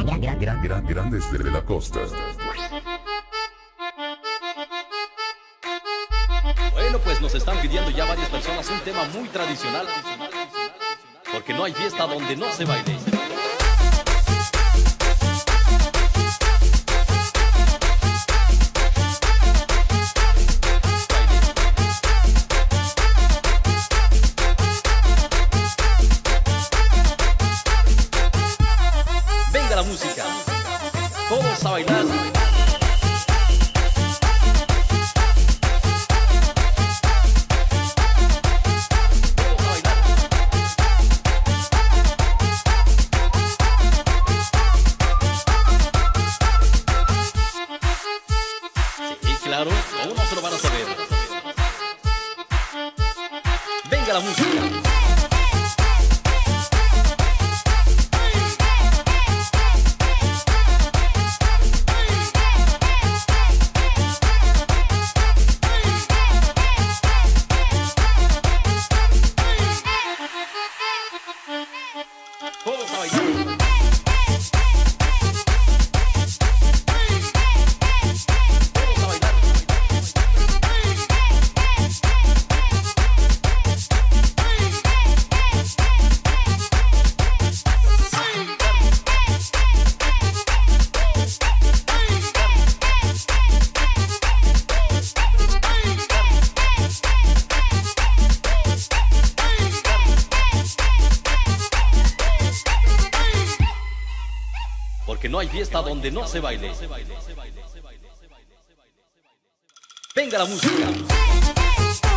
Grandes de la costa. Bueno, pues nos están pidiendo ya varias personas un tema muy tradicional, porque no hay fiesta donde no se baile. Venga la música, todos a bailar. Claro, aún no se lo van a saber. Venga la música. Todos a bailar. Porque no hay fiesta donde no se baile. Venga la música.